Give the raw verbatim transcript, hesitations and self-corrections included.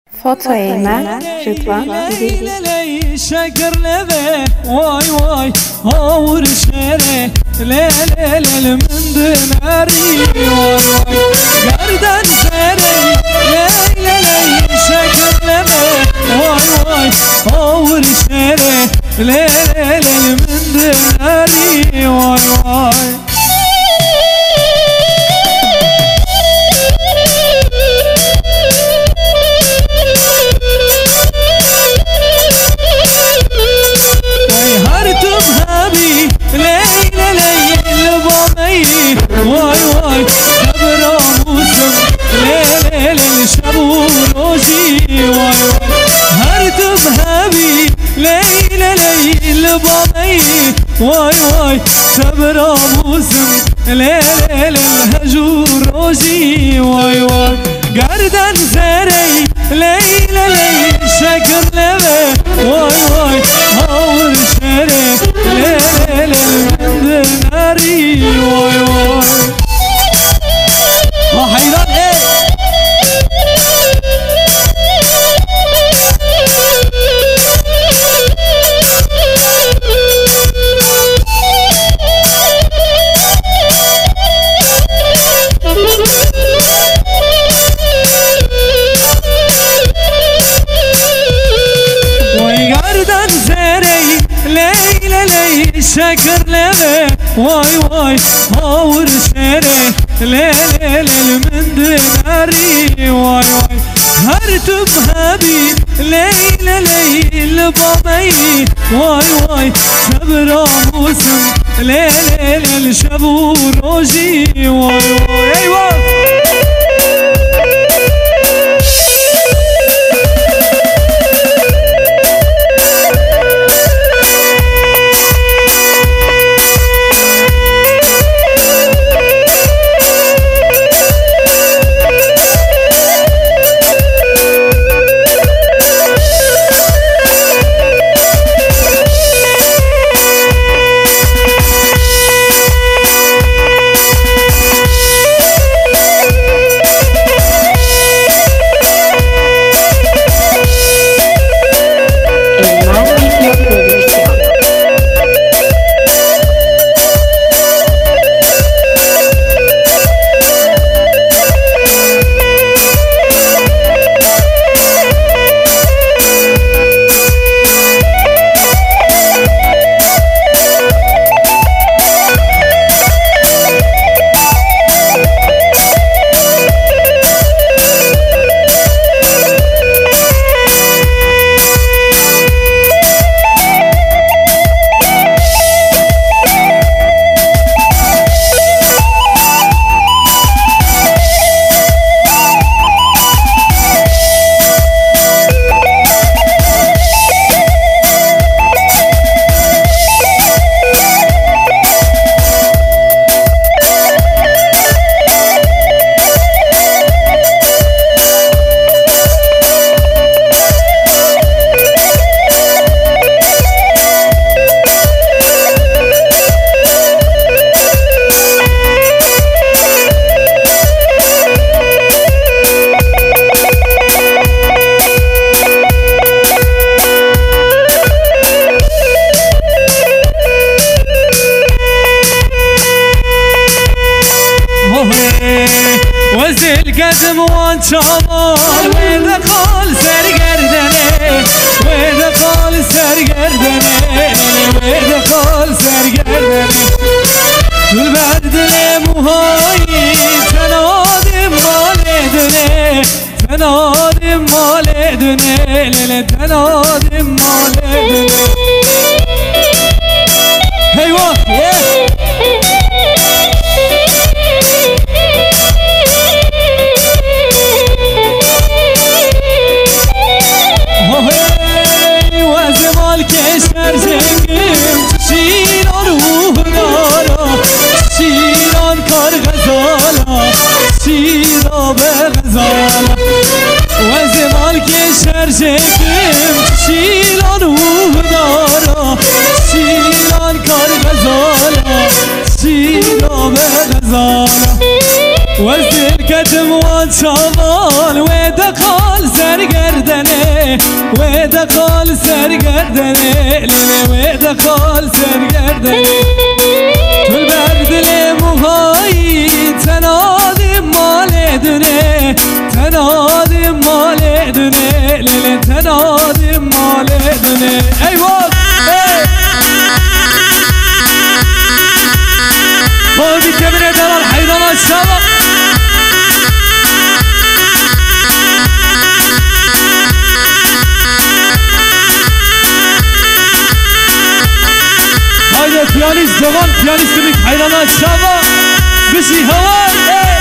فوتوی من رضوان دیدی شکر لبه وای وای هاور شره لیل لیل من دناری وای وای گردن سری لیل لیل شکر لبه وای وای هاور شره لیل لیل من دناری وای وای واي واي صبر موسم ليل ليل شبو روجي واي واي هرتم هبي ليل ليل بامي واي واي صبر موسم ليل ليل هجور روجي واي واي قردن زري ليل ليل شكر لبه واي واي هاور شري ليل ليل من دناري واي واي حيران ايه ويقردن زري ليل ليل شكر لبه واي واي هاور شري ليل ليل من دناري واي واي هرتم هبي ليل ليل بامي واي واي صبر موسم ليل ليل شبو روجي واي واي ايوه وزل قدم وان شمال وين قال سرگردنه وين قال سرگردنه وين قال سرگردنه دل بردل موهای تنادم مال دنه تنادم مال دنه لیل تنادم مال دنه هیوا کشور زنگم شیران روح دارا شیران کار غزالا شیرا به غزالا و زمال کشور زنگم شیران روح دارا شیران کار غزالا شیرا به غزالا و زل کتم وان شمال و دقال سرگرد دونه ويدا قال سرگردنه لله ويدا قال سرگردنه تل بردل موهایی تناد مال دونه تناد مال دونه لله تناد مال دونه ای واد خودی که بره دلال حیران شما پیانیست جوان پیانیست بید حیران شما بشی هوا